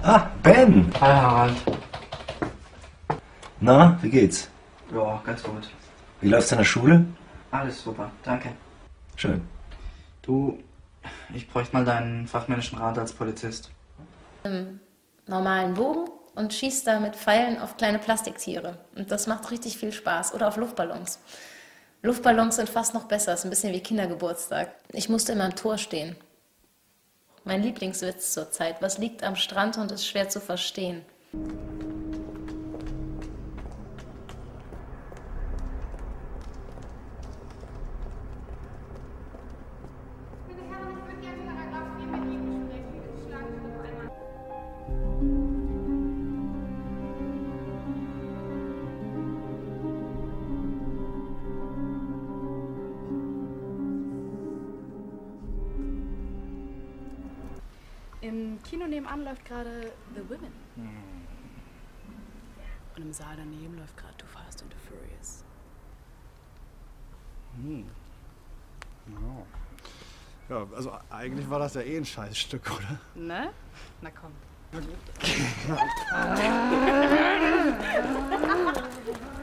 Ah, Ben! Hi Harald. Na, wie geht's? Ja, ganz gut. Wie läuft's in der Schule? Alles super, danke. Schön. Du, ich bräuchte mal deinen fachmännischen Rat als Polizist. Normalen Bogen und schießt da mit Pfeilen auf kleine Plastiktiere. Und das macht richtig viel Spaß. Oder auf Luftballons. Luftballons sind fast noch besser, ist ein bisschen wie Kindergeburtstag. Ich musste immer am Tor stehen. Mein Lieblingswitz zurzeit: Was liegt am Strand und ist schwer zu verstehen? Im Kino nebenan läuft gerade The Women. Und im Saal daneben läuft gerade Too Fast and the Furious. Ja, also eigentlich war das ja eh ein Scheißstück, oder? Ne? Na komm.